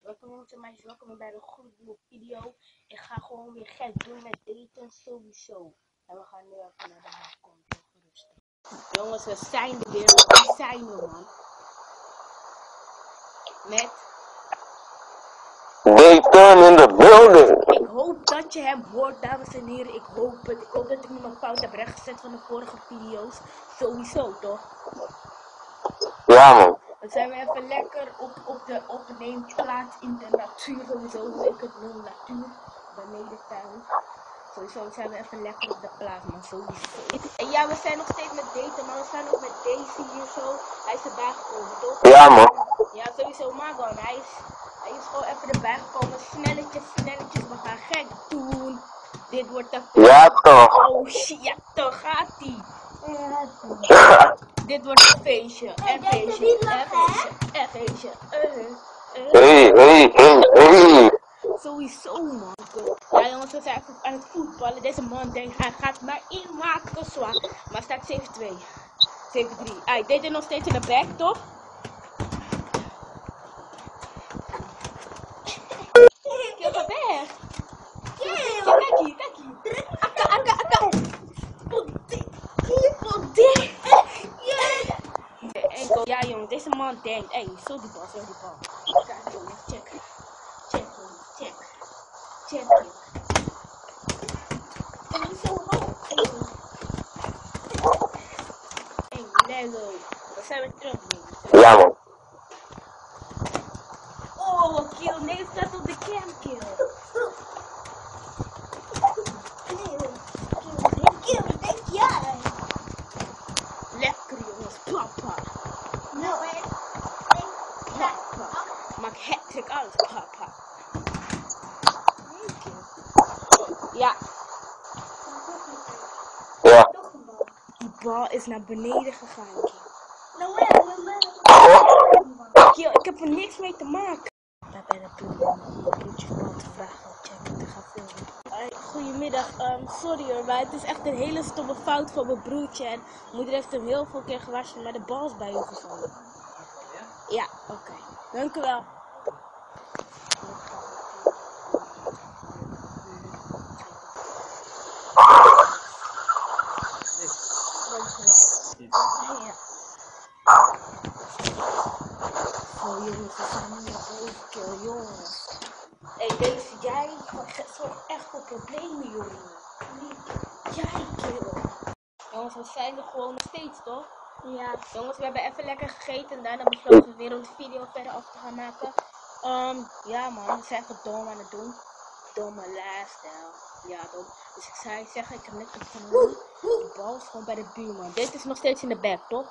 Welkom jongens en meisjes, welkom bij een gloednieuwe video. Ik ga gewoon weer gek doen met daten sowieso. En we gaan nu even naar de balkon, heel gerust. Jongens, we zijn er weer. Wie zijn we, man? Met Dayton in the building. ik hoop dat je hem hoort, dames en heren. Ik hoop het. Ik hoop dat ik niet mijn fout heb rechtgezet van de vorige video's. Sowieso, toch? Ja, man. Dan zijn we even lekker op de opneemplaats in de natuur, sowieso hoe ik het noem, natuur, benedentuin. Sowieso zijn we even lekker op de plaats, man, sowieso. En ja, we zijn nog steeds met daten, maar we staan ook met Daisy hier zo. Hij is erbij gekomen, toch? Ja, man. Ja, sowieso, Magon, hij is gewoon even erbij gekomen. Snelletjes, we gaan gek doen. Dit wordt te veel. Ja, toch. Oh shit, ja toch, gaat-ie. Dit wordt een feestje, een feestje, een feestje. Hey. Sowieso, man. Ja, jongens, we zijn even aan het voetballen. Deze man denkt, hij gaat mij inmaken, zwaar. Maar staat 7-2. 7-3. Hij deed het nog steeds in de back, toch? Kill, ga weg. Kijk hier. Akka. Enkel, ja jongen, deze man denkt, hey, zo die bal. Kijk jongen, check. En zo hoog. Hey, Lego, we zijn weer terug nu. Ja, man. Oh, kill, nee, staat op de cam, kill. Denk jij? Lekker jongens, papa. Maak hat-trick alles, papa. Ja, Ja. die bal is naar beneden gegaan. Kill, ik heb er niks mee te maken. Daar ben ik een broertjesbal te vragen. Checken, te gaan filmen. Goedemiddag, sorry hoor, maar het is echt een hele stomme fout van mijn broertje. En moeder heeft hem heel veel keer gewassen, maar de bal is bij u gevallen. Ja, oké. Dank u wel. Ja. Oh jongens, we zijn hier overkill, jongens. Hé, deze jij zorgt echt voor problemen, jongen. Jij, kill. Jongens, we zijn er gewoon nog steeds, toch? Ja. Jongens, we hebben even lekker gegeten en daarna besloten we weer om de video verder af te gaan maken. Ja man, we zijn even dom aan het doen. Domme lifestyle. Ja, dom. Dus ik zou zeggen, ik heb net iets genomen. De bal is gewoon bij de buurman. Dit is nog steeds in de back, toch?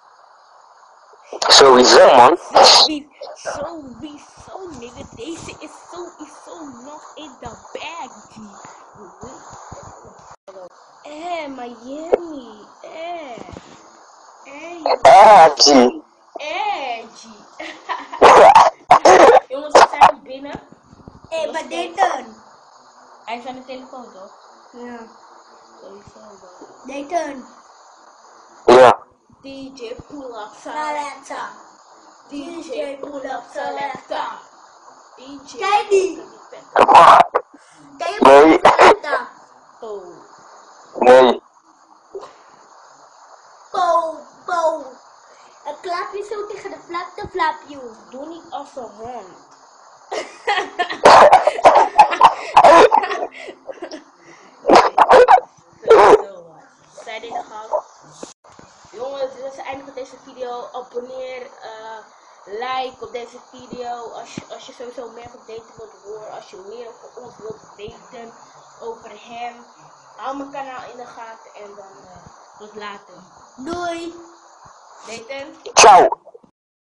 Sowieso, man. Sowieso, nigga. Deze is sowieso nog in de bag, G. Miami. G. G. Jongens, we zijn binnen. Maar Dayton. Hij is aan de telefoon, toch? Ja. Sowieso, bro. Dayton. Ja. DJ pull up Selecta. DJ pull up selecta. DJ. Kijk die. Kijk Nee. Selecta. Oh. Nee. Po. Een klapje zo tegen de vlakte, flapje. Doe niet als een hond. Zijn dit gehad? Jongens, dit is het einde van deze video. Abonneer, like op deze video. Als je sowieso meer van daten wilt horen. Als je meer over ons wilt weten. Over hem. Hou mijn kanaal in de gaten. En dan tot later. Doei. Daten. Ciao.